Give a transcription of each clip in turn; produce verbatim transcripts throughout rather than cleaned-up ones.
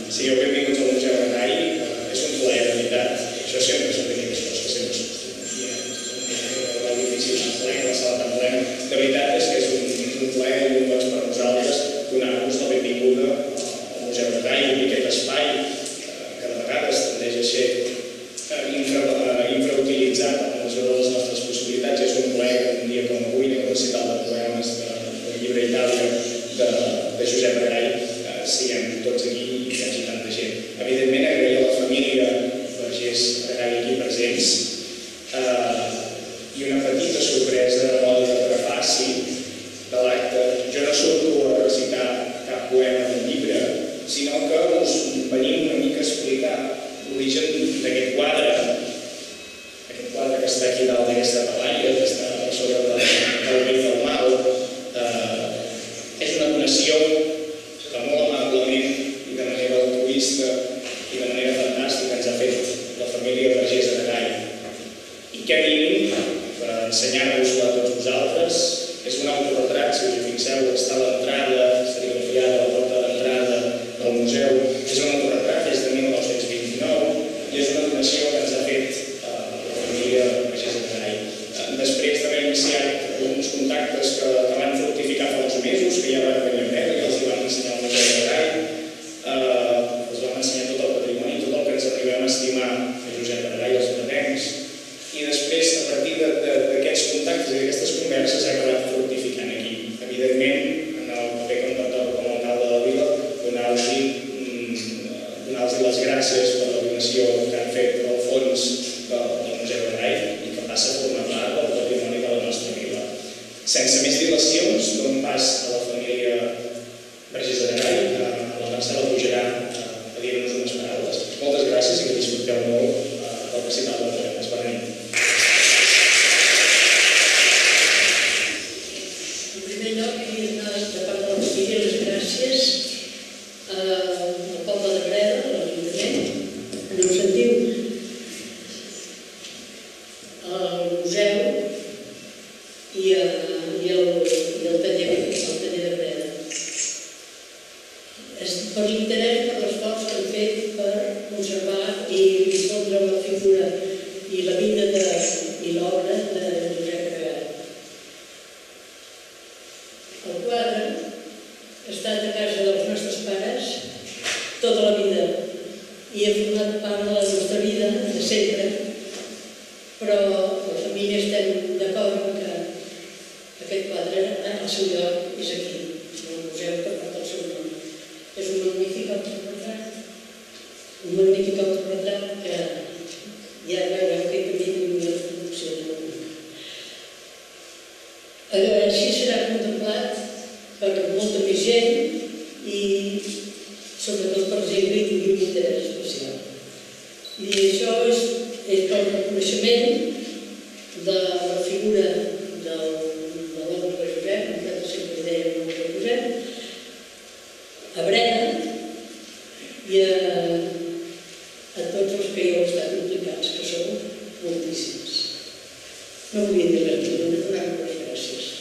Sigueu benvinguts al Museu Arenall. És un plaer, de veritat. Això sempre són d'aquelles coses que sempre s'acostumen. És difícil, un plaer, la sala tan plena. De veritat és que és un plaer i un goig per nosaltres donar-vos la benvinguda al Museu Arenall i aquest espai que de vegades tendeix a ser infrautilitzat en la mesura de les nostres possibilitats. És un plaer que un dia com avui, en el recital de poemes del llibre Itàlia de Josep Arenall, siguem tots aquí i hi hagi tanta gent. Evidentment, agrair a la família Vergés Arenall aquí presents i una petita sorpresa a mode de prefaci de l'acte. Jo no surto a recitar cap poema del llibre, sinó que us venim una mica a explicar l'origen d'aquest quadre, aquest quadre que està aquí dalt d'aquesta talaia, que està per sobre del vell del mal. És una donació que molt amablement i de manera altruista i de manera fantàstica ens ha fet la família Vergés Arenall. I què mínim per ensenyar-vos-la a tots vosaltres és un autoretrat, si us hi fixeu, està a l'entrada, serigrafiada a la porta d'entrada del museu. És un autoretrat des de mil nou-cents vint-i-nou i és una donació que ens ha fet la família Vergés Arenall. Després d'haver iniciat uns contactes que van fructificar fa uns mesos, que ja van venir a veure i els van ensenyar al Museu Arenall, els vam ensenyar tot el patrimoni, tot el que ens arribem a estimar a Josep Arenall i els atenencs. I després, a partir d'aquests contactes i d'aquestes converses, s'ha acabat fructificant aquí. Evidentment, en el paper que em pertoca com a alcalde de la vila, donar-los les gràcies per la donació que han fet al fons del Museu Arenall i que passa a formar part del patrimoni de la nostra vila. Sense més dilacions, dono pas a la família Vergés Arenall, la Marcela pujarà a dir-nos unes paraules. Moltes gràcies i que disfruteu molt del recital de poemes. Bona nit. En primer lloc, vull donar de part de la família les gràcies al poble de Breda, a l'Ajuntament, en el sentit al museu i al taller de Breda. Per l'interès, per l'esforç que han fet per conservar i difondre la figura i la vida i l'obra de Josep Arenall. El quadre ha estat a casa dels nostres pares tota la vida i ha format part de la nostra vida de sempre, però la família estem d'acord que aquest quadre, el seu lloc, és aquí, en el museu que porta el seu nom. És un magnífic autorretrat, un magnífic autorretrat que ja veureu que hi havia una reproducció de l'únic. Així serà contemplat per molta més gent i sobretot per gent que hi tingui un interès especial. I això és el reconeixement de la figura de l'oncle Josep, nosaltres sempre dèiem l'oncle Josep, a Breda i a tots els que hi heu estat implicats, que són moltíssims. No volia dir res, però donar-vos les gràcies.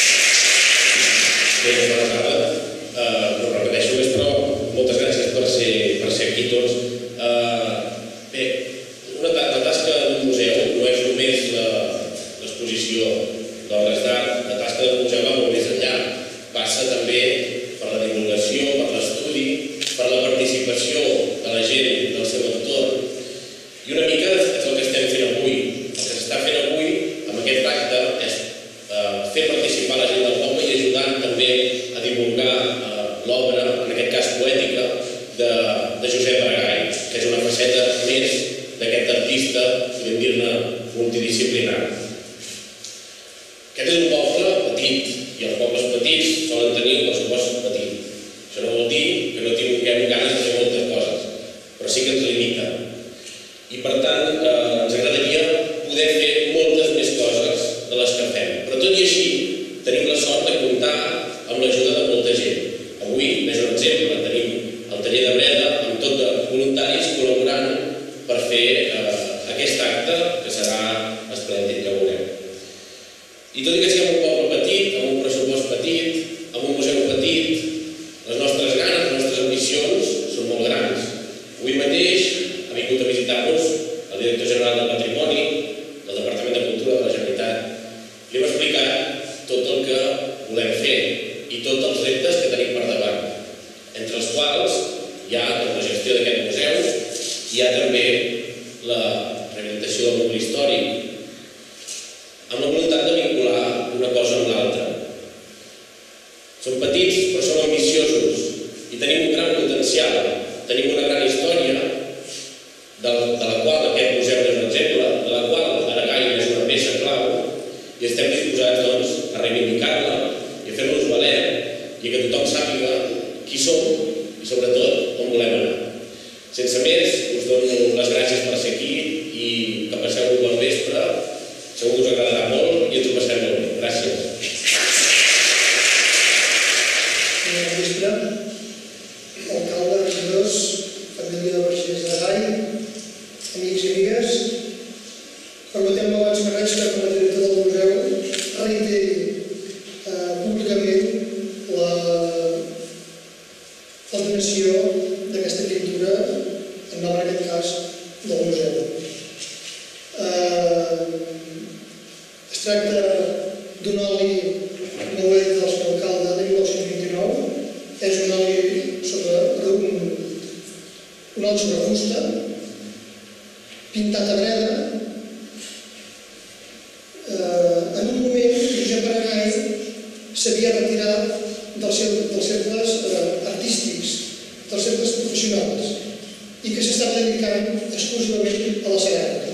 Bé, bona tarda. No repeteixo més, però moltes gràcies per ser aquí tots. Bé, la tasca d'un museu no és només l'exposició d'obres d'art, la tasca d'un museu va molt més enllà. Passa també per la divulgació, per l'estudi, per la participació de la gent del seu entorn. I una mica és el que estem fent avui. El que s'està fent avui amb aquest acte és fer participar la gent del poble i ajudar també a divulgar l'obra, en aquest cas poètica, de Josep Arenall, que és una faceta més d'aquest artista, podem dir-ne, multidisciplinari. Aquest és un poble petit, i els pobles petits solen tenir un pressupost petit. Això no vol dir que no tinguem ganes de fer moltes coses, però sí que ens limita. I per tant, ens agradaria poder fer moltes més coses de les que fem. Però tot i així, tenim la sort de comptar amb l'ajuda de molta gent. Avui, n'és un exemple, tenim el taller de Breda amb tot de voluntaris col·laborant per fer aquest acte, que serà esplèndid, que veurem. I tot i que siguem un poble petit, amb un pressupost petit, amb un museu petit, les nostres ganes, les nostres ambicions són molt grans. Avui mateix ha vingut a visitar-nos el director general del Patrimoni del Departament de Cultura de la Generalitat. Li hem explicat tot el que volem fer i tots els reptes que tenim per davant, entre els quals hi ha la gestió d'aquest museu, hi ha també la rehabilitació del nucli històric, amb la voluntat de vincular una cosa amb l'altra. Som petits però som ambiciosos i tenim un gran potencial, tenim una gran història de la qual aquest museu és un exemple, de la qual Aragai és una peça clau i estem disposats doncs, a reivindicar-la i a fer-nos valer i que tothom sàpiga qui som i sobretot on volem anar. Sense més, us dono les gràcies per ser aquí i que passeu un bon vespre. Segur que us agradarà molt i ens ho passarem molt bé. Gràcies. Bon vespre. Alcalde, regidors, família de Vergés d'Aragai, amics i amigues, permeteu-me abans que res que com a director del museu reiteri públicament la donació d'aquesta pintura en nom, en aquest cas, del museu. Es tracta d'un oli nouet del senyor alcalde de mil nou-cents vint-i-nou. És un oli sobre un oli sobre fusta, pintat a breda, en un moment que Josep Aragai s'havia retirat dels cercles artístics, dels cercles professionals, i que s'estava dedicant exclusivament a la ceràmica.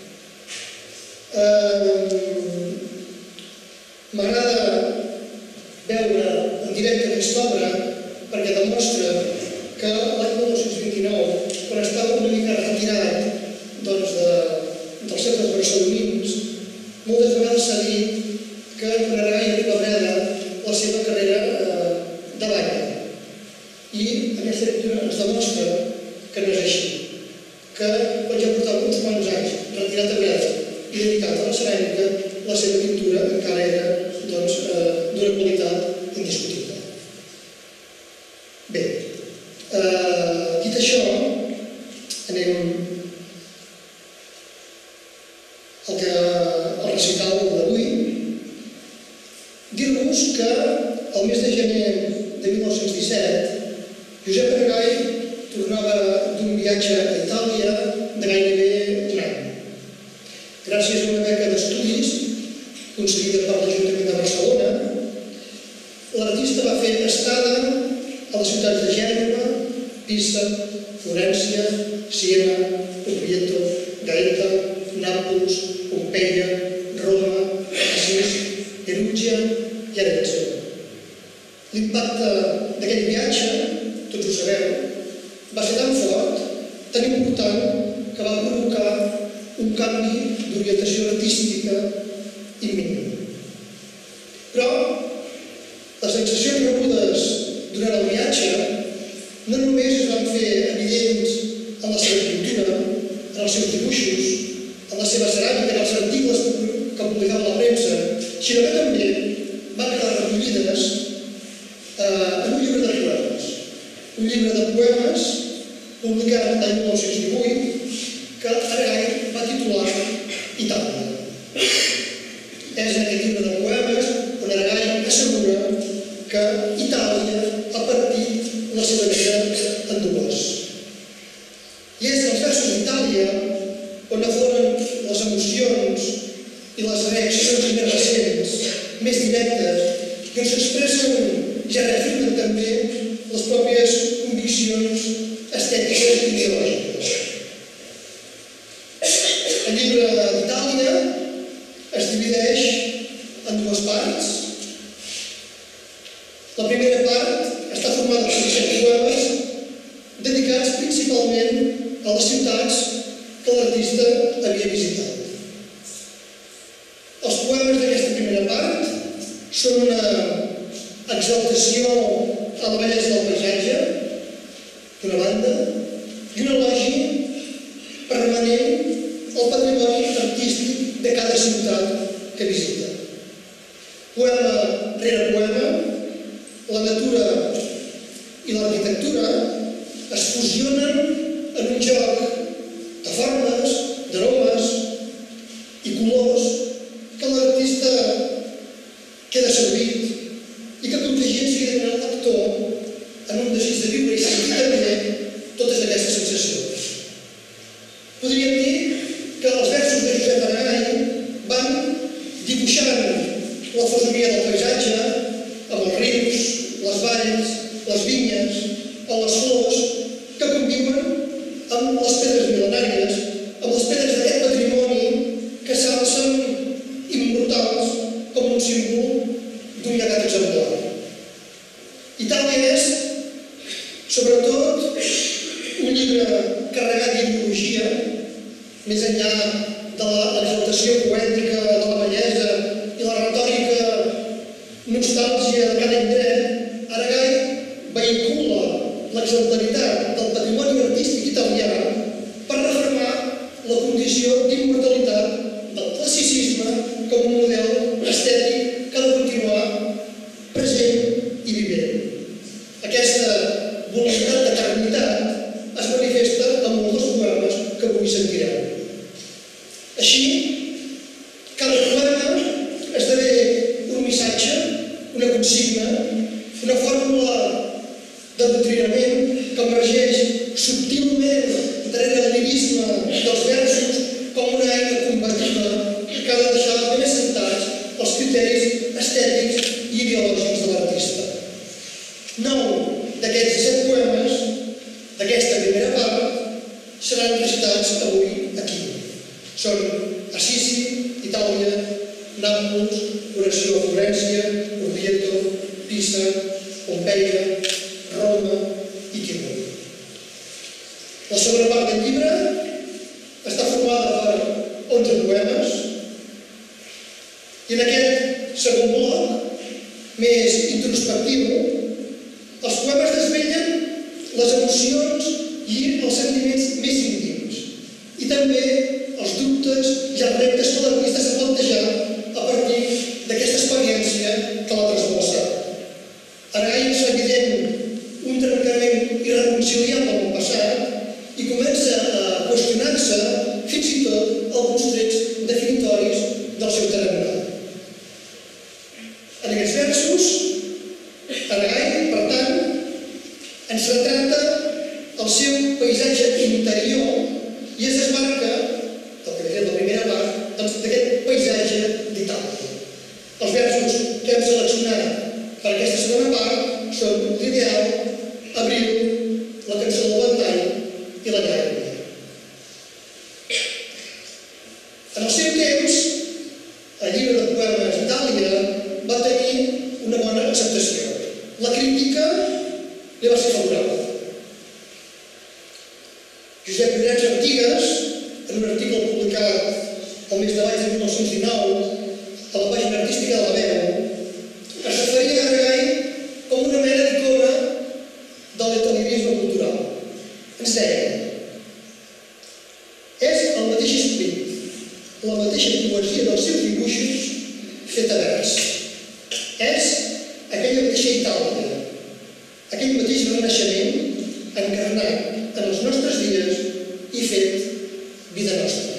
M'agrada veure en directe aquesta obra perquè demostra que l'any mil nou-cents vint-i-nou, quan estava una mica retirat dels cercles barcelonins, moltes vegades s'ha dit que quan Aragai arriba a Breda la seva carrera davalla. I aquesta pintura ens demostra que no és així, que quan ja portava uns quants anys retirat a Breda i dedicat a la ceràmica, la seva pintura encara era d'una qualitat indiscutible. Bé, dit això, anem al recital d'avui. Dir-vos que el mes de gener de mil nou-cents disset Josep Aragai tornava d'un viatge a Itàlia de gairebé un any. Gràcies a una beca d'estudis concedida per l'Ajuntament de Barcelona, l'artista va fer estada a les ciutats de Gènova, Pisa, Florència, Siena, Orvieto, Gaeta, Nàpols, Pompeia, Roma, Assís, Perugia i Arezzo. L'impacte d'aquell viatge, tots ho sabeu, va ser tan fort, tan important, que va provocar un canvi d'orientació artística imminent. Però les sensacions rebudes durant el viatge no només es van fer evidents en la seva pintura, en els seus dibuixos, en la seva ceràmica, en els articles que publicava la premsa, sinó que també van quedar recollides en un llibre de poemes. Un llibre de poemes publicat l'any mil nou-cents divuit que Aragai va titular Itàlia. És en aquest llibre de poemes on Aragai assegura que Itàlia ha partit la seva vida en dues. I és dels versos d'Itàlia on afloren les emocions i les reaccions més recents, més directes, que s'expressen i ja reafirmen també les pròpies conviccions estètiques i ideològiques. El llibre d'Itàlia es divideix en dues parts. La primera part està formada per disset poemes dedicats principalment a les ciutats que l'artista havia visitat. Els poemes d'aquesta primera part són una exaltació a la bellesa del paisatge, d'una banda, i un elogi permanent al patrimoni artístic de cada ciutat que visita. Poema rere poema, la natura i l'arquitectura es fusionen en en un joc de formes, d'aromes i colors que l'artista queda servit i que contagia seguidament el lector en un desig de viure i sentir també totes aquestes sensacions. Podríem dir que els versos de Josep Aragall van dibuixant la fesomia del paisatge amb els rius, les valls, les vinyes o les flors que conviuen amb les pedres mil·lenàries, amb les pedres d'aquest patrimoni que s'alcen immortals com un símbol d'un llegat exemplar. Itàlia és, sobretot, un llibre carregat d'ideologia, més enllà de l'exaltació poètica, de la bellesa i la retòrica nostàlgia de cada indret. Aragall vehicula l'exemplaritat del patrimoni artístic italià per refermar la condició d'immortalitat del classicisme com un model estètic que ha de continuar present i vivent. Aquesta voluntat d'eternitat es manifesta en molts dels poemes que avui sentirem. Així, cada poema esdevé un missatge, una consigna, una fórmula d'adoctrinament que emergeix subtilment darrere el lirisme dels versos com una eina combativa que ha de deixar ben assentats els criteris estètics i ideològics de l'artista. Nou d'aquests disset poemes d'aquesta primera part seran recitats avui aquí. Són Assisi, Itàlia, Nàpols, Oració a Florència, Orvieto, Pisa, Pompeia, Roma i Tívoli. La segona part del llibre està formada per onze poemes i en aquest segon bloc, més introspectiu, els poemes desvellen les emocions i els sentiments més íntims i també els dubtes i els reptes que l'artista s'ha plantejat a partir d'aquesta experiència que l'ha trasbalsat. Aragall és evident un trencament irreconciliable amb el passat i comença a qüestionar-se fins i tot alguns trets definitoris del seu tarannà. En aquests versos, Aragall, per tant, ens retrata el seu paisatge interior i es desmarca, del que ve la primera part, d'aquest paisatge d'Itàlia. Els versos que hem seleccionat per aquesta segona part són l'Ideal, Abril, la Cançó del Ventall i la Llàgrima. En el seu temps, el llibre de poemes Itàlia va tenir una bona acceptació. La crítica li va ser favorable. Josep Llorenç Artigas, en un article publicat el mes de maig de mil nou-cents dinou a la pàgina artística de La Veu, es referia a Aragall com una mena d'icona de l'etalirisme cultural. Ens deia: és el mateix esperit, la mateixa poesia dels seus dibuixos feta vers. És aquella mateixa Itàlia, aquell mateix renaixement encarnat en els nostres dies i fet vida nostra.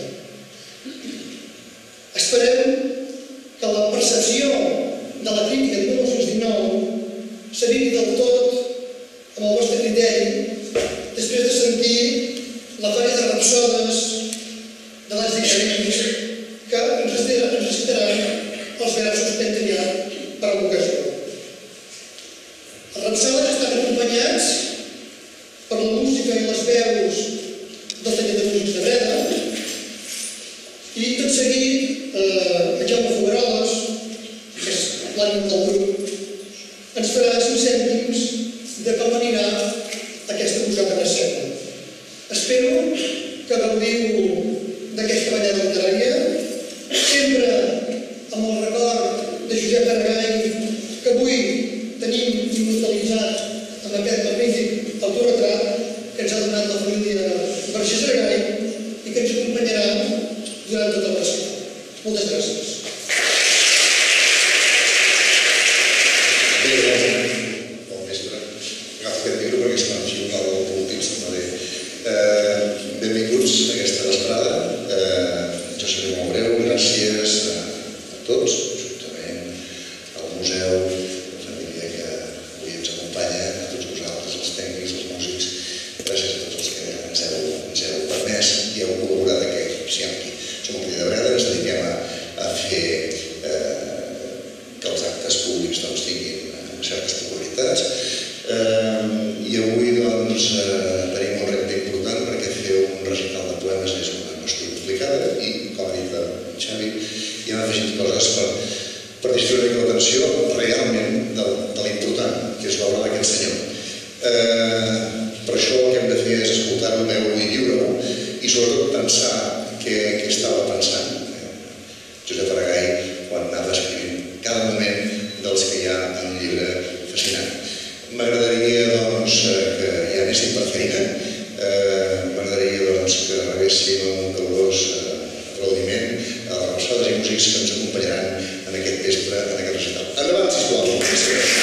Esperem que la percepció de la crítica de mil nou-cents dinou s'aligui del tot amb el vostre criteri després de sentir la colla de rapsodes de les diferents que ens recitaran els versos que hem triat per a l'ocasió. Els rapsodes estan acompanyats per la música i les veus del taller de músics de Breda i tot seguit en Jaume Fogaroles, que és l'ànim del grup, ens farà cinc cèntims de com anirà aquesta posada en escena. Espero que gaudiu d'aquesta ballada literària, sempre amb el record de Josep Aragall, que avui tenim immortalitzat amb aquest magnífic autoretrat que ens ha donat la família Vergés Aragall i que ens acompanyarà durant tot el recital. Moltes gràcies. Bé, bon vespre. Agafo aquest llibre perquè és una arxiu del polític, no bé. que heu col·laborat aquí, siguem aquí. Som el Cria de Breda, ens dediquem a fer que els actes públics tinguin certes popularitats. I avui tenim un repte important perquè fer un recital de poemes és una qüestió complicada i, com ha dit el Xavi, hi han afegit coses per distriure l'atenció realment de l'important, que és l'obra d'aquest senyor. Per això el que hem de fer és escoltar-ho, veure-ho i viure-ho i sobretot pensar què estava pensant Josep Aragall quan anava escrivint cada moment dels que hi ha en un llibre fascinant. M'agradaria que ja anéssim per feina, m'agradaria que rebéssim un calorós aplaudiment a les rapsodes i músics que ens acompanyaran en aquest vespre, en aquest recital. Endavant, sisplau.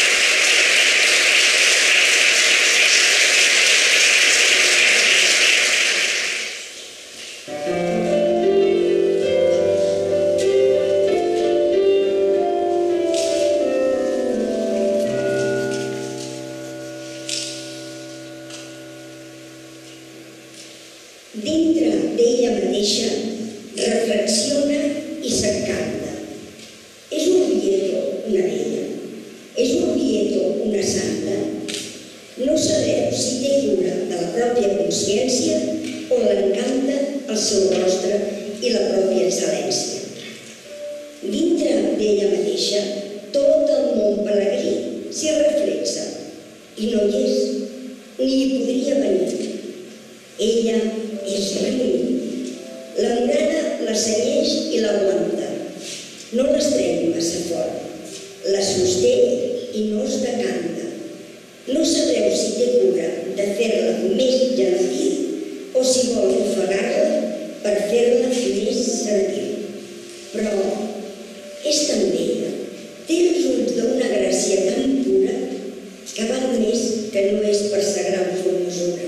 Dintre d'ella mateixa reflexiona i s'encanta. És un Orvieto una vella, és un Orvieto una santa. No sabeu si té cura de la pròpia consciència o l'encanta el seu rostre i la pròpia excel·lència. Dintre d'ella mateixa tot el món pelegrí s'hi reflexa i no hi és, ni hi podria venir. Ella és riu. La murada la senyeix i l'aguanta. No l'estreny massa fort. La sosté i no es decanta. No sabreu si té cura de fer-la més gentil o si vol ofegar-la per fer-la més servil. Però és tan bella, té els ulls d'una gràcia tan pura que val més que no és per sa gran formosura.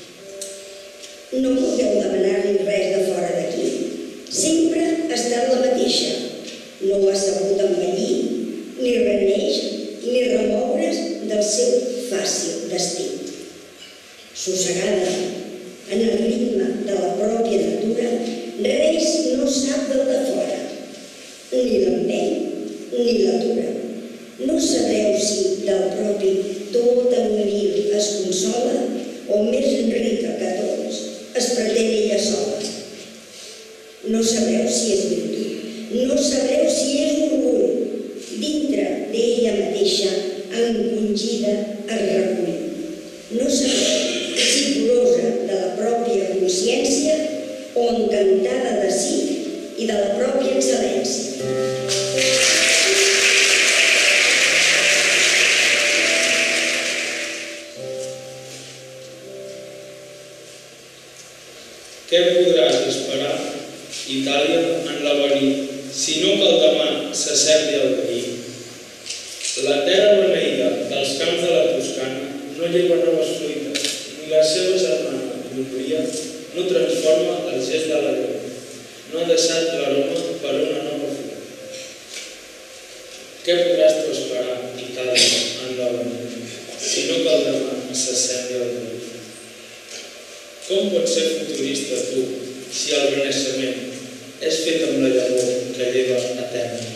No podeu demanar-li res de fora d'aquí. Sempre ha estat la mateixa. No ha sabut envellir, ni reneix, ni remoure's del seu fàcil destí. Sossegada, en el ritme de la pròpia natura, res no sap del de fora. Ni l'empeny, ni l'atura. No sabreu si del propi tota humil es consola o més rica que tots es pretén ella sola. No sabreu si és virtut, no sabreu si és orgull. Dintre d'ella mateixa, encongida, es recull. No sabreu si curosa de la pròpia consciència o encantada de si i de la pròpia excel·lència. Què podràs esperar, Itàlia, en l'avenir, si no que el demà s'assembli al veí? La terra beneïda dels camps de la Toscana no lleva noves fruites, ni la seva germana, l'Hongria, no transforma el gest de la llum, no ha deixat l'aroma per una nova flor. Què podràs tu esperar, Itàlia, en l'avenir, si no que el demà s'assembli al veí? Com pots ser futurista, tu, si el renaixement és fet amb la llavor que lleva eternament?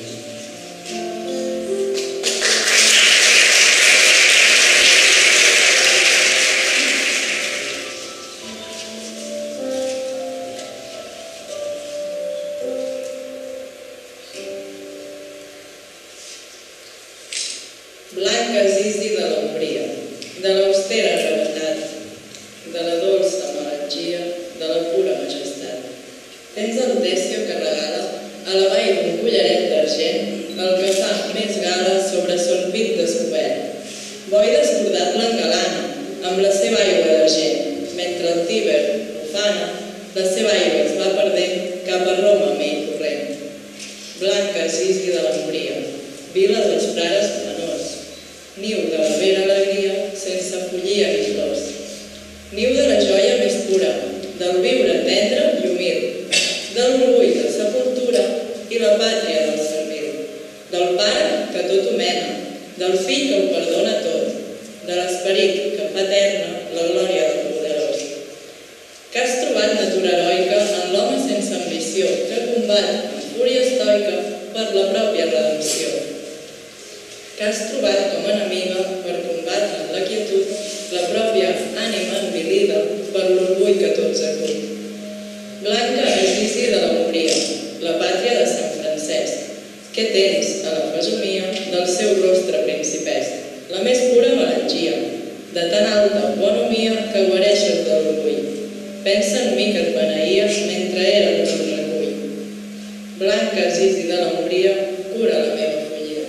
Blanca Sisi de l'ombria, de l'austera gravetat, de la dolça melangia, de la pura majestat. Tens el tècio que regala a la vall d'un collaret d'argent el que fa més gala sobre son pit descobert. Boi descordat l'engalana amb la seva aigua d'argent, mentre el Tíber ufana, la seva aigua es va perdent cap a Roma mell corrent. Blanca Sisi de l'ombria, vila dels frares menors, niu de la vera alegria sense follia ni flors. Niu de la joia més pura, del viure tendre i humil, de l'orgull de sepultura i la pàtria del servil, del pare que tot ho mena, del fill que ho perdona tot, de l'esperit que fa eterna la glòria del poderós. Que has trobat natura combat amb fúria estoica per la pròpia redempció, que has trobat com a enemiga per combatre la quietud la pròpia ànima envilida per l'orgull que tots acull. Blanca és l'Isidre de l'Hongria, la pàtria de Sant Francesc. Què tens a la fesomia del seu rostre principesc? La més pura melangia, de tan alta bonomia que guareixes de l'orgull. Pensa en mi que et beneïes mentre era el teu recull. Blanca Isidre de l'Hongria, cura la meva fugida.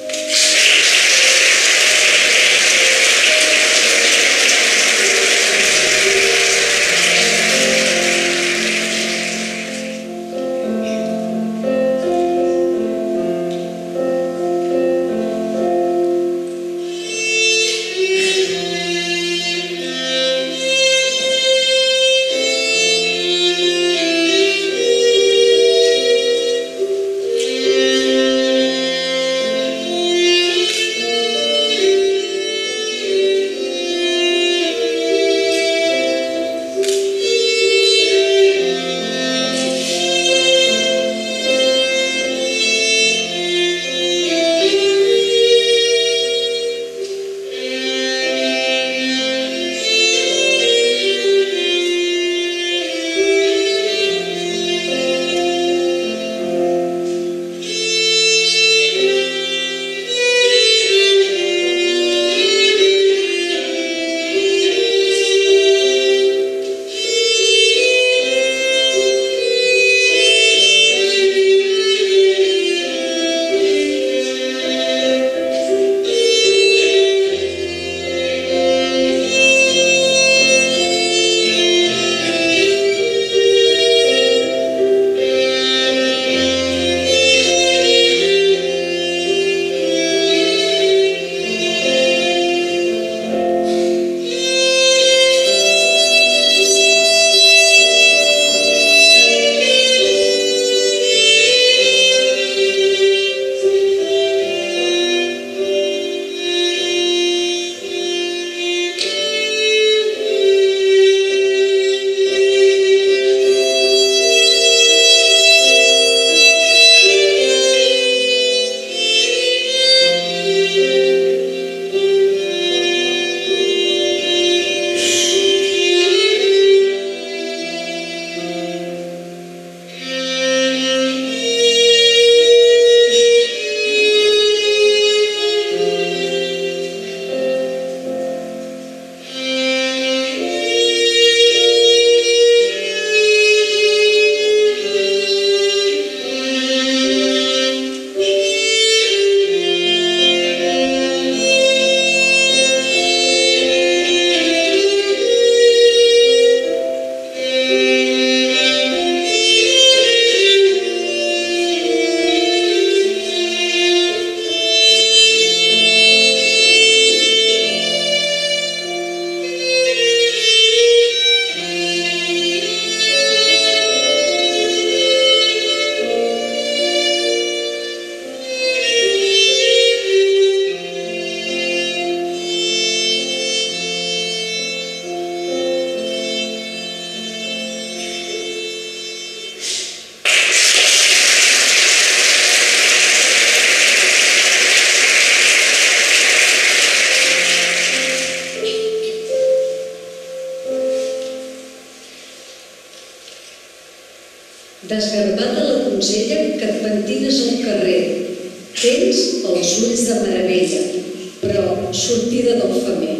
Desgarbada la donzella que et pentines al carrer. Tens els ulls de meravella, però sortida del femer.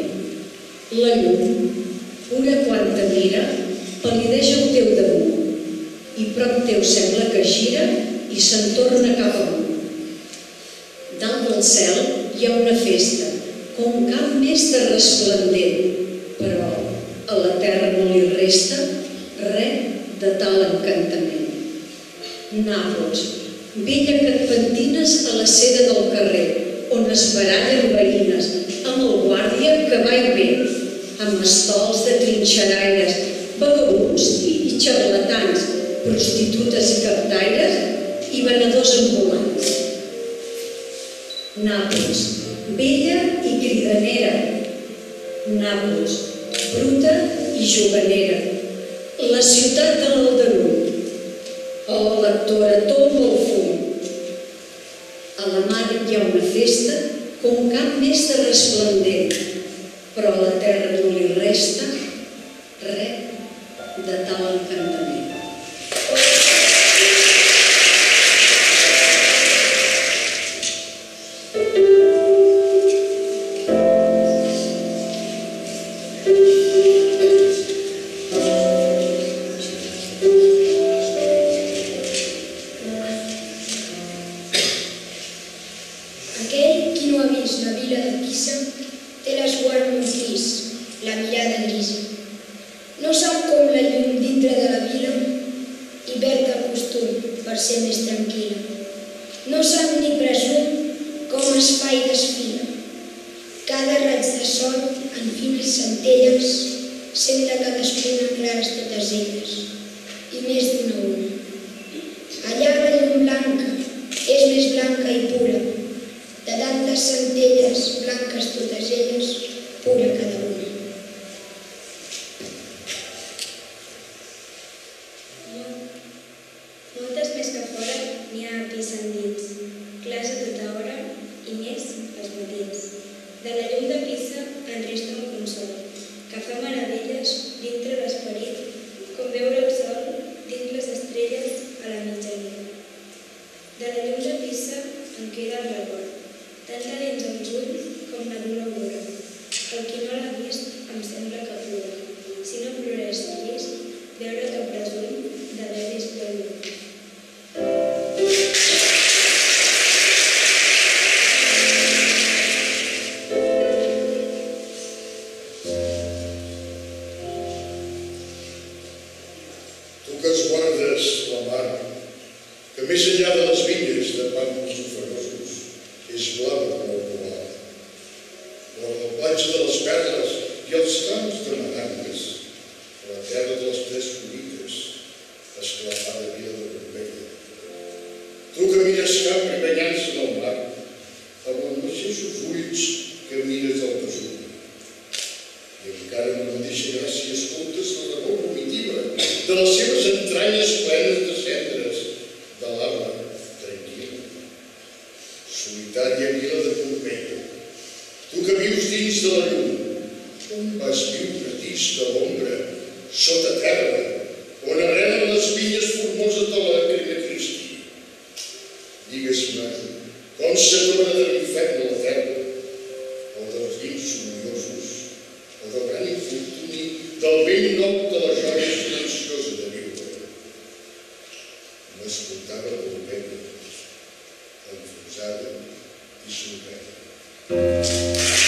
La llum, pura quan te mira, pal·lideix al teu damunt, i prop teu sembla que gira i se'n torna cap amunt. Dalt del cel hi ha una festa, com cap més de resplendent, però a la terra no li resta res de tal encantament. Nàpols, vella que et pentines a la seda del carrer, on es barallen veïnes, amb el guàrdia que va i ve, amb estols de trinxeraires, vagabunds i xarlatans, prostitutes i captaires i venedors ambulants. Nàpols, vella i cridanera. Nàpols, bruta i juganera. La ciutat de l'Aldarull. o lectora tot el fum. A la mar hi ha una festa com un camp més de resplendent, però a la terra no li resta res de tal encantament. Aquell qui no ha vist la vila de Pisa té l'esguard molt gris, la mirada grisa. No sap com la llum dintre de la vila i perd el costum per ser més tranquil·la. No sap ni presum com es fa i desfila. Cada raig de sol en fines centelles senta cadascuna clares totes elles i més d'una una. Allà la llum blanca és més blanca i pura, de tantes centelles blanques totes elles, pura cada una. Moltes més que fora n'hi ha a Pisa endins, clars a tota hora i més als matins. De la llum de Pisa en resta un consol, que fa meravelles dintre l'esperit, com veure el sol dins les estrelles a la mitjanit. De la llum de Pisa en queda el record, tant de dins els ulls com la dura aurora. El qui no l'ha vist em sembla que plora. Si no plora és trist, veure que presum d'haver vist la llum. Tu que es guardes la mar, que més enllà de les vinyes de pàmpols oferosos és blava com el poblada. Vora la platja de les perles i els camps de Marangues, la terra de les tres collites, esclafada vila de Pompeia. Tu que mires camp i banyant-se en el mar, amb els mateixos ulls que mires el Vesuvi. I encara amb la mateixa gràcia escoltes la rebor vomitiva de les seves entranyes plenes de cendres, de lava tranquil·la. Solitària vila de Pompeia, tu que vius dins de la llum, on vas viure dins de l'ombra, sota terra, on arrelen les vinyes formoses de la Crina Cristi. Digues-me com se torna de l'infern a la terra, o dels vins somiosos, o del gran infortuni del vell nou de la joia silenciosa de viure. M'escoltava Pompeia, enfonsada i somreda.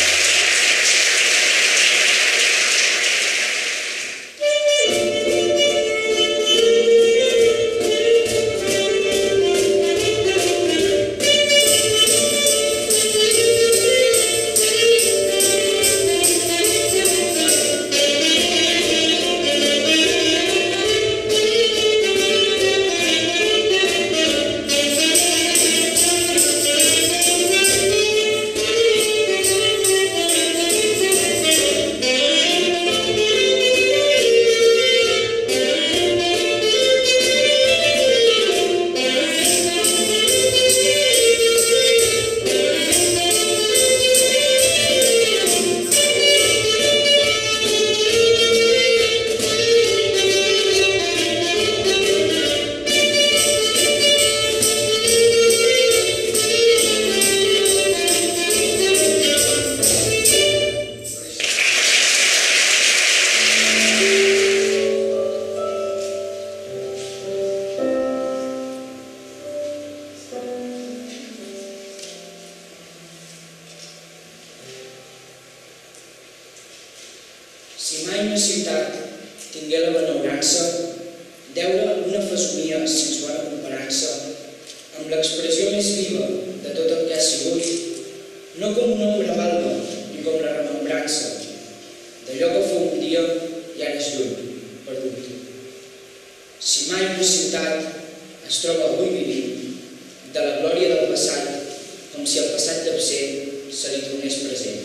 Si mai una ciutat tingué la benaurança d'eure una fesomia sense bona comparança amb l'expressió més viva de tot el que ha sigut, no com una ombra valva ni com la remembrança d'allò que fou un dia i ara és lluny, perdut. Si mai una ciutat es troba avui vivint de la glòria del passat com si el passat absent se li tornés present.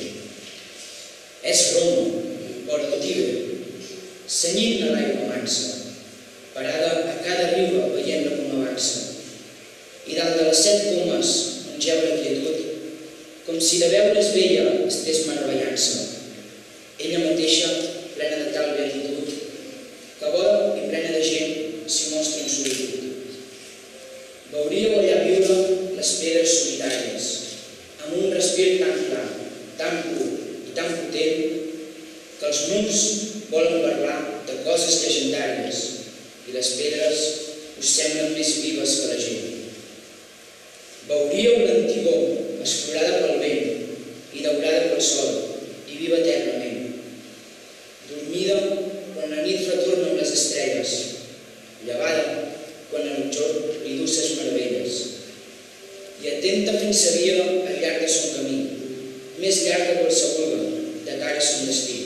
És Roma, vora el Tibre, cenyint a l'aigua mansa, parada a cada riba veient-la com avança. I dalt de les set pomes on geu la quietud, com si de veure's vella estés meravellant-se. Ella mateixa, plena de tal beatitud, que bona i plena de gent s'hi mostra en solitud. Veuríeu allà viure les pedres solitàries, amb un respir tan clar, tan pur i tan potent, que els murs volen parlar de coses llegendàries i les pedres us semblen més vives que la gent. Veuríeu l'antigor esclorada pel vent i daurada pel sol i viva eternament. Dormida quan la nit retorna amb les estrelles, llevada quan el jorn li du ses meravelles, i atenta fent sa via al llarg de son camí, més llarg que qualsevol de cara a son destí.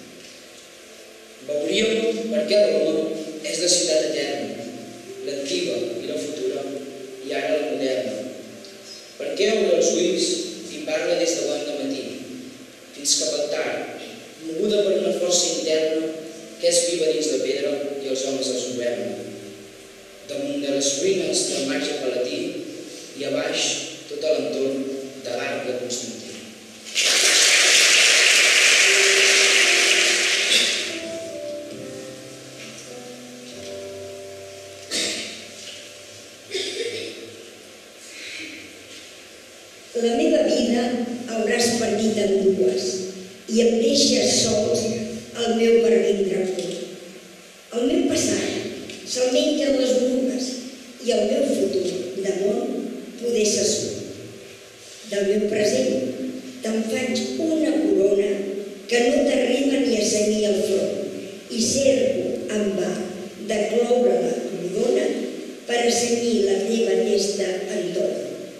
Veuríeu per què Roma és la ciutat eterna, l'antiga i la futura, i ara la moderna. Per què obre els ulls i parla des de bon matí, fins cap al tard, moguda per una força interna que és viva dins la pedra i els homes els governa. Damunt de les ruïnes del marge palatí i a baix tot l'entorn de l'arc de Constantí. La meva vida hauràs partit en dues i em deixes sols el meu barric curt. El meu passat se'l mengen les brugues i el meu futur de món poder se surt. Del meu present te'n faig una corona que no t'arriba ni a cenyir el front i cerco en va de cloure-la rodona per a cenyir la teva testa entorn.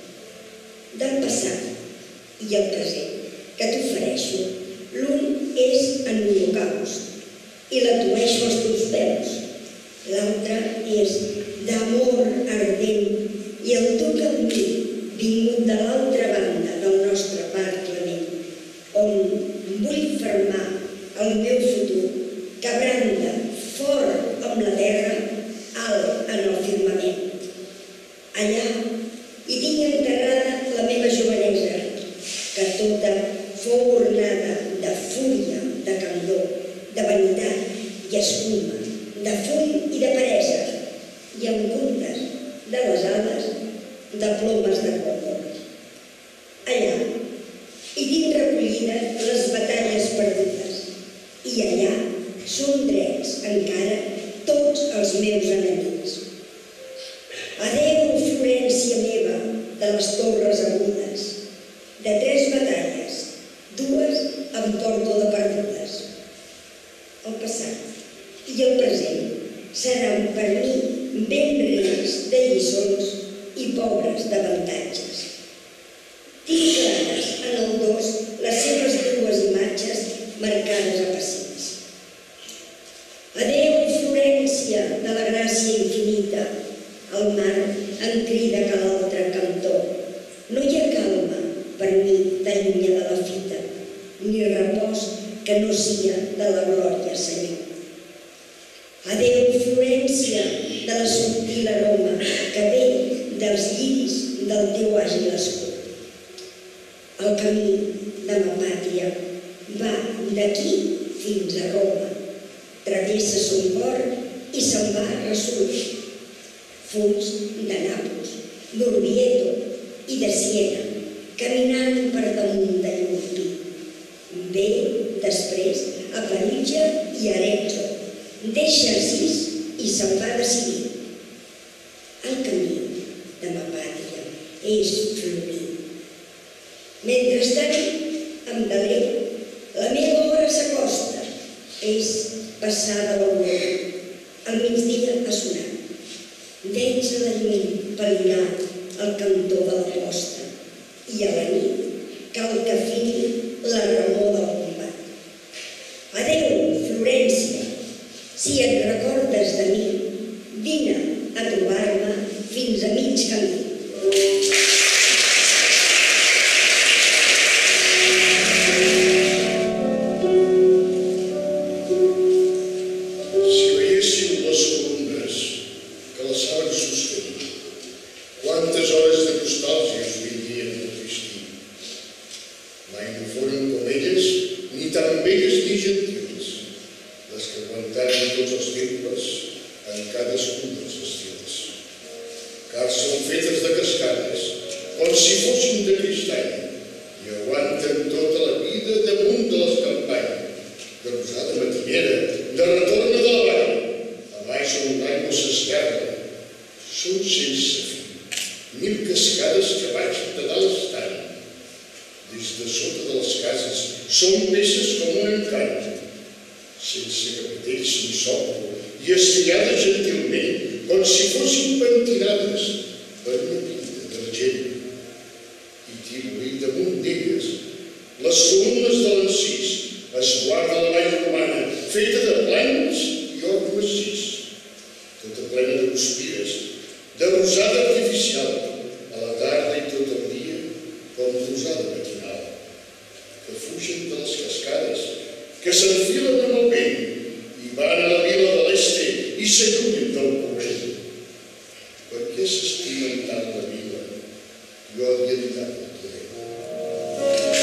Del passat i el present que t'ofereixo, l'un és en l'holocaust i l'atueixo als teus peus. L'altre és d'amor ardent i el tu camí vingut de l'altra banda del nostre parc clement, on vull fermar el meu futur que branda fort amb la terra, alt en el firmament. Allà hi tinc enterrada la meva jovenesa, que tota fou ornada de fúria, de candor, de vanitat i escuma, de fum i de peresa, i en comptes de les ales, de plomes de còndor. Allà hi tinc recollides les batalles perdudes, i allà són drets encara tots els meus enemics. Adéu, Florència meva, de les torres agudes, de tres batalles, dues em porto de perdudes. El passat i el present seran per mi ben rics de lliçons i pobres d'avantatges. Tinc clares en el dos les seves dues imatges marcades a passeig. Adéu, Florència, de la gràcia infinita, el mar em crida que l'altre cantó. No hi ha calma per mi tan lluny de la fita, ni repòs que no sia de la glòria, Senyor. Adéu, Florència, de la subtil aroma que ve dels lliris del teu àgil escut. El camí de ma pàtria va d'aquí fins a Roma, travessa son port i se'n va resolut. Fums de Nàpols, d'Orvieto i de Siena, caminant per damunt de Llumpi. Ve després a Perugia i Arezzo, deixa Assís i se'n va decidir. El camí de ma pàtria és florir. Mentrestant, em delego, la meva hora s'acosta, és passada l'aurora, al migdia ha sonat. Veig a la llum pel·linar el cantó de la costa i a la nit cal que fini la remor del combat. Adéu, Florència, si et recordes de mi, vine a trobar-me fins a mig camí. Si veiéssiu les columnes en cadascun dels estils, car són fetes de cascades, com si fossin de cristall, i aguanten tota la vida damunt de les campanyes, de rosada matinera, de retorn de la vall, a baix on l'aigua s'esquerra. Són sense fi, mil cascades que baixen de dalt estant. Des de sota de les cases són peces com un encant, sense capitells ni sòcol, i estirades gentilment, com si fossin pentinades per una pinta d'argent. I tibui damunt d'elles, les columnes de l'encís, es guarda la vall romana, feta de plans i or massís, tota plena de guspires, de rosada artificial, a la tarda i tot el dia, com rosada matinal, que fugen de les cascades, que s'enfilen amb el vent i van a la vila de l'Este i s'allunyen del corrent. Per què s'estimen tant la vila i odien tant el torrent?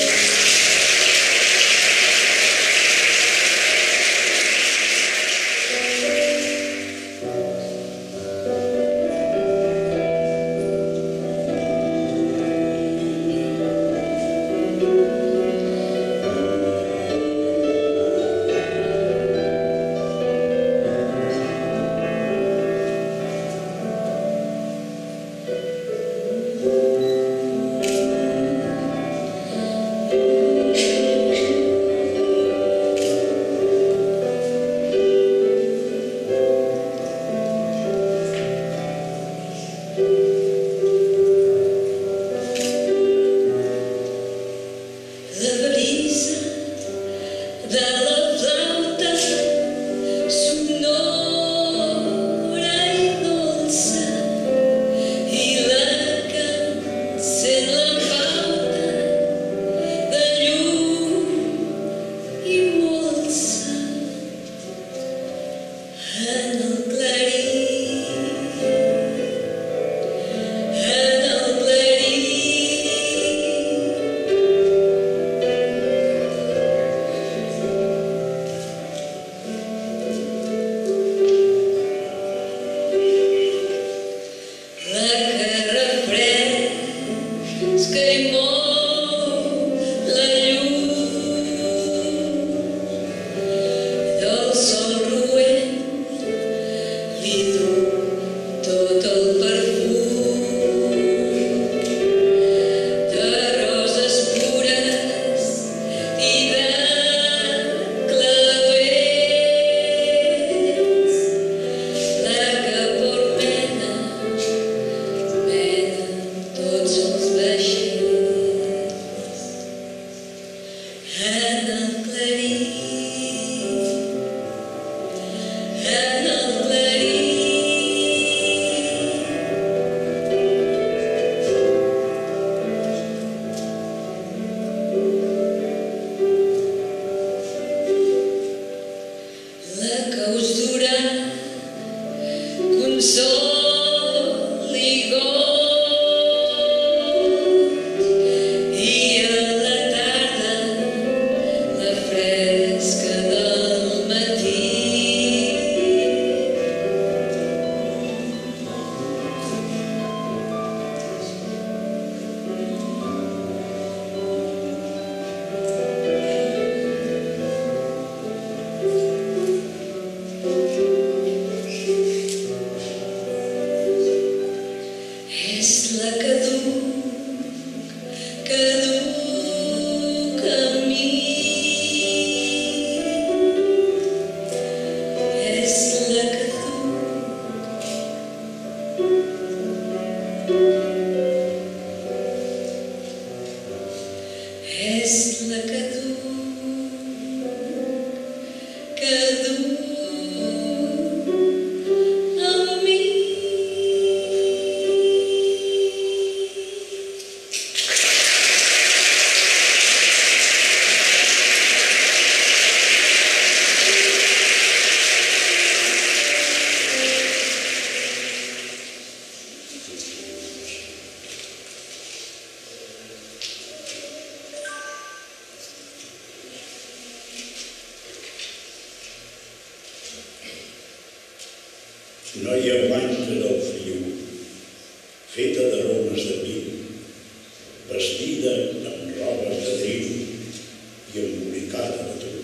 Noia blanca del friu, feta d'aromes de vi, vestida amb robes de driu i embolicada de tu.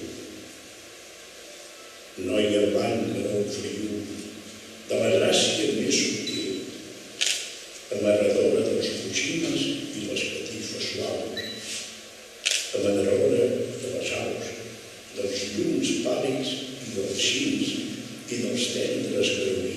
Noia blanca del friu, de la gràcia més subtil, amarradora dels coixines i les catifes suaus, amadradora de les aus, dels llums pàl·lids i dels cims i dels tendres carolins.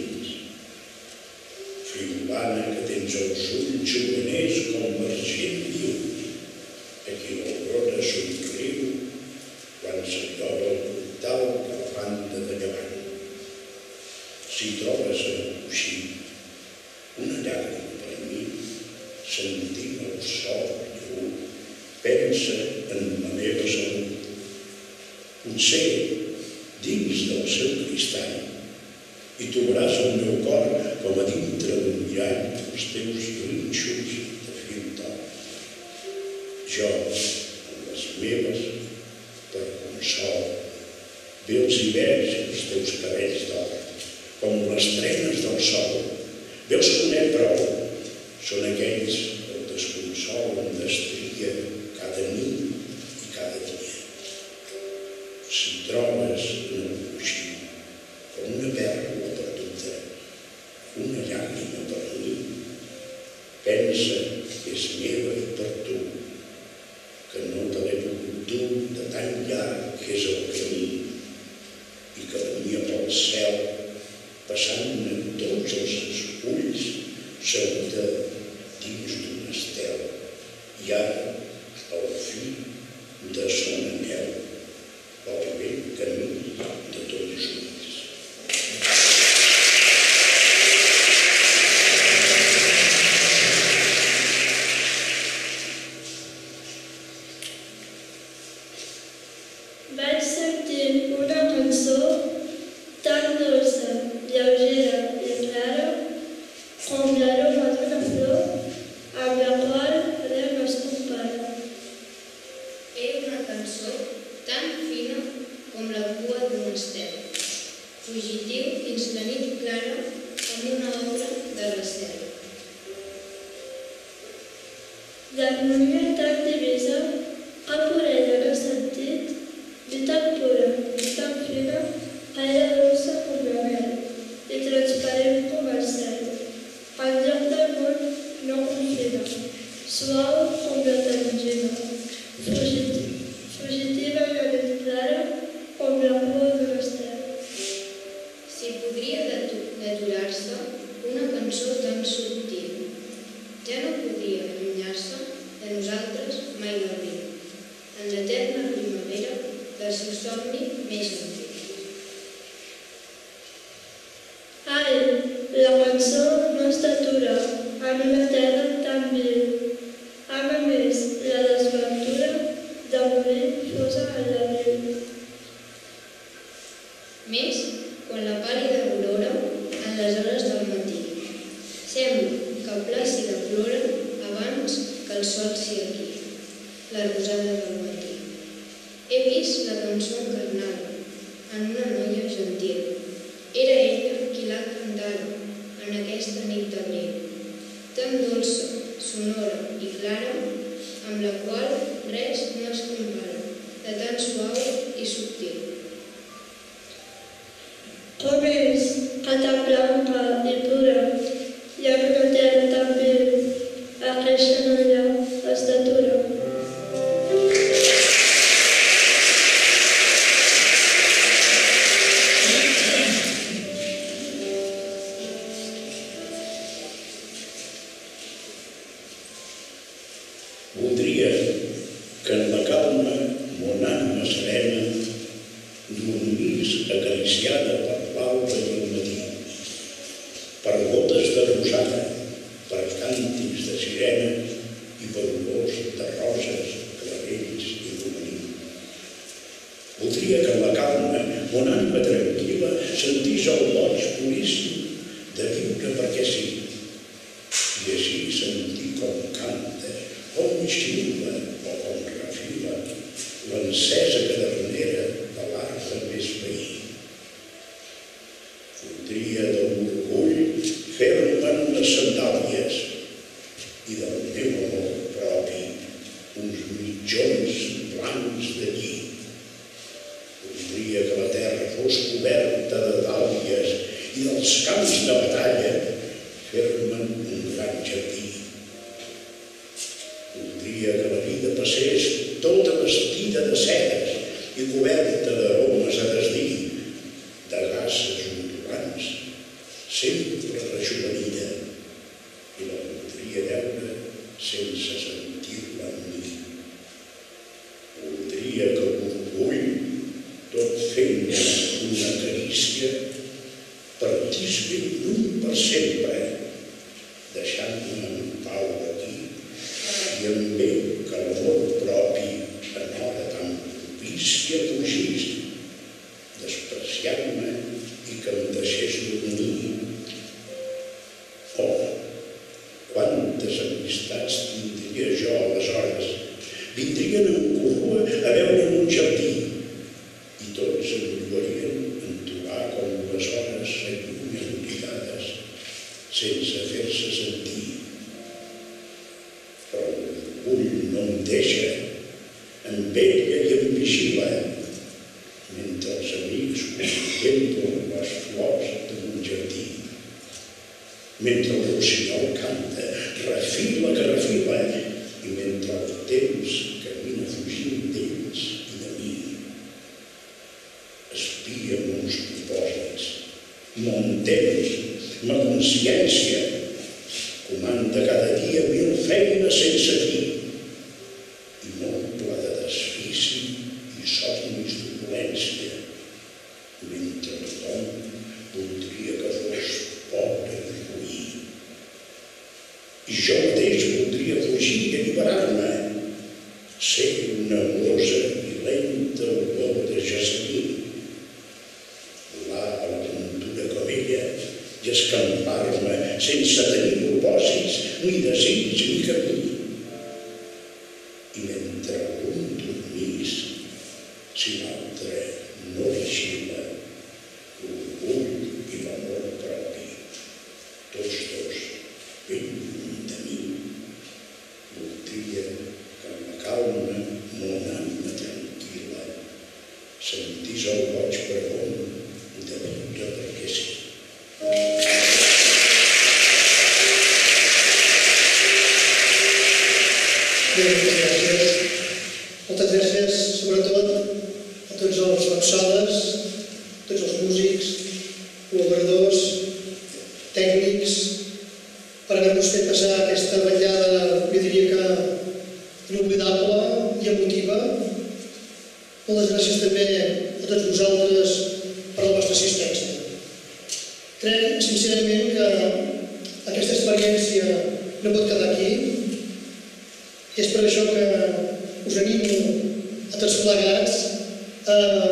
Friolana que tens els ulls juganers com l'argent viu, a qui l'aurora somriu quan s'enllora el portal de la banda de llevant. Si trobes en el coixí una llàgrima per mi, sentint el sol lleu, pensa en la meva salut. Potser dins del seu cristall i trobaràs el meu cor com a dintre d'un mirall els teus rínxols de fil d'or. Jo, amb les meves, per consol, ve els hiverns i els teus cabells d'or, com les trenes del sol. Ve els conec prou, són aquells que el desconsolen d'estria cada nit i cada dia. Si trobes en el coixí com una pèrgola perduda, una llàgrima per mi, pensa que és meva i per tu, que no te l'he pogut dur de tan llarg que és el camí i que venia pel cel passant-me tots els ulls seguda dins d'un estel i ara, al fi de son anhel, pel vell camí de tots ulls. Vaig sentir una cançó tan dolça, lleugera i clara com l'aroma d'una flor amb la qual res no es compara. Era una cançó tan fina com la cua d'un estel, fugitiu dins la nit clara amb una obra de recel. L'harmonia tan divisa, cap orella no ha sentit, ni tan pura ni tan fina, que era dolça com la mel i transparent com el cel. Al lloc del món no confina, suau com la tarongina, fugitiva i la nit clara com la cua d'un estel. Si podria deturar-se una cançó tan subtil, ja no podria allunyar-se de nosaltres mai d'abril, en l'eterna primavera del seu somni més antic. Ai, la cançó no s'atura en una terra tan vil. Ama més la desventura de morir fosa en l'abril. Més quan la pàl·lida aurora en les hores del matí sembla que plàcida plora abans que el sol s'hi aquí, la rosada del matí. He vist la cançó encarnada en una noia gentil. Era ella qui la cantava en aquesta nit d'abril, tan dolça, sonora i clara, amb la qual res no es compara, de tan suau i subtil. Com és que tan blanca i pura i en una terra tan vil aqueixa noia es detura. Voldria que en la calma mon ànima serena dormís acariciada per l'alba i el matí, per gotes de rosada, per càntics de sirena i per olors de roses, clavells i romaní. Voldria que en la calma mon ànima tranquil·la sentís el boig puríssim de viure perquè sí, i així sentir com canta, com xiula o com refila l'encesa cadernera de l'arbre més veí. Voldria del meves sandàlies i del meu amor propi uns mitjons blancs de lli. Voldria que la terra fos coberta de dàlies i dels camps de batalla fer-me'n un gran jardí. Voldria que la vida passés tota vestida de sedes i coberta d'aromes a desdir, de gasses ondulants, sempre rejuvenida, i la voldria veure sense sentir-la en mi. Voldria que l'orgull, tot fent una carícia, partís ben lluny per sempre, deixant-me en pau aquí, i amb ell que l'amor propi en hora tan propícia fugís, despreciant-me i que em deixés dormir. Oh, quantes amistats tindria jo aleshores! Vindrien en corrua a veure'n un jardí i tots em lloarien en trobar com les hores s'allunyen oblidades sense fer-se sentir. Però l'orgull no em deixa, em vetlla i em vigila, mentre els amics contemplen les flors d'un jardí. Mentre el rossinyol canta, refila que refila, i mentre el temps camina fugint d'ells i de mi. Espia meus propòsits, mon temps, ma consciència, comanda cada dia mil feines sense fi, i m'omple de desfici i somnis d'opulència, mentre tothom voldria que fos pobre i roí. I jo mateix voldria fugir i alliberar-me, ser una amorosa i lenta olor de jasmí, volar a l'aventura com ella i escampar-me sense tenir propòsits, ni desig ni camí. I mentre un dormís, si l'altre no vigila, l'orgull i l'amor propi, tots dos ben lluny de mi, voldria que en la calma mon ànima tranquil·la sentís el boig pregó de viure perquè sí. Bé, moltes gràcies. Moltes gràcies, sobretot, a tots els rapsodes, a tots els músics, col·laboradors, tècnics, per haver-nos fet passar aquesta vetllada, jo diria que inoblidable i emotiva. Moltes gràcies també a tots vosaltres per la vostra assistència. Crec, sincerament, que aquesta experiència no pot quedar aquí, i és per això que us animo a tots plegats a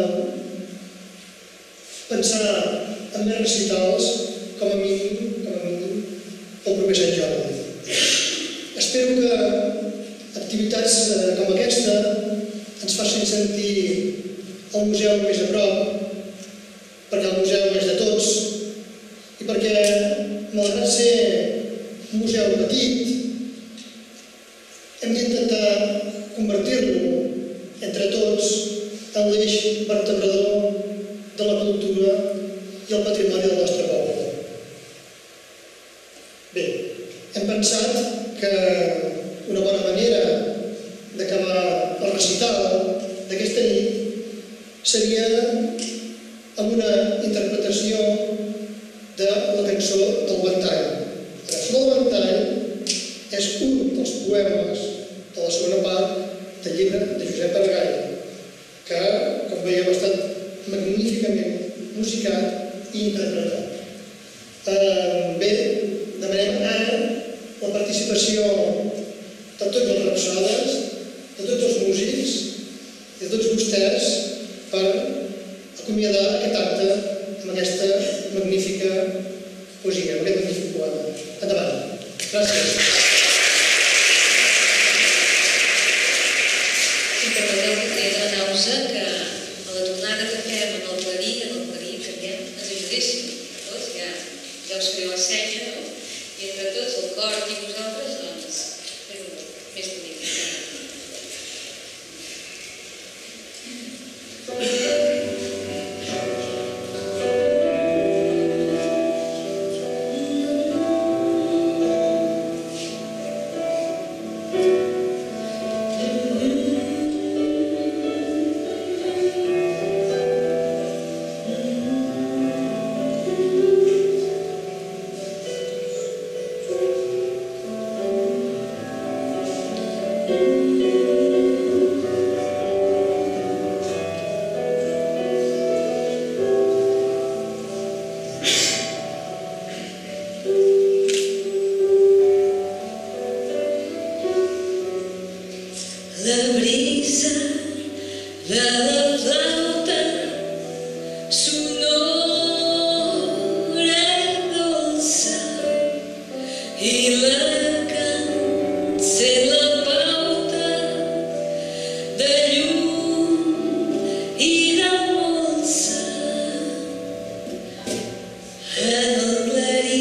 pensar en més recitals, com a mínim, com a mínim, pel proper Sant Jordi. Espero que activitats com aquesta ens facin sentir el museu més a prop, perquè el museu és de tots, i perquè, malgrat ser un museu petit, hem d'intentar convertir-lo entre tots en l'eix vertebrador de la cultura i el patrimoni del nostre poble. Bé, hem pensat que una bona manera d'acabar el recital d'aquesta nit seria amb una interpretació de la cançó del Ventall. La cançó del Ventall és un dels poemes de la segona part del llibre de Josep Maragall, que, com veieu, ha estat magníficament musicat i interpretat. Bé, demanem ara la participació de tots els rapsodes, de tots els músics i de tots vostès per acomiadar aquest acte amb aquesta magnífica poesia, amb aquest magnífic poema. Endavant. Gràcies. Que a la tornada que fem en el Clarí, en el Clarí que fem, ens ajudéssim tots, ja, ja us faré la senya, no? i entre tots el cor i vosaltres doncs feu-ho més bonic. La brisa de la flauta sonora i dolça i la cançó la pauta de llum i de molsa en el clarí.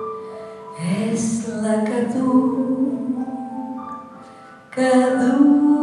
És la que du, que du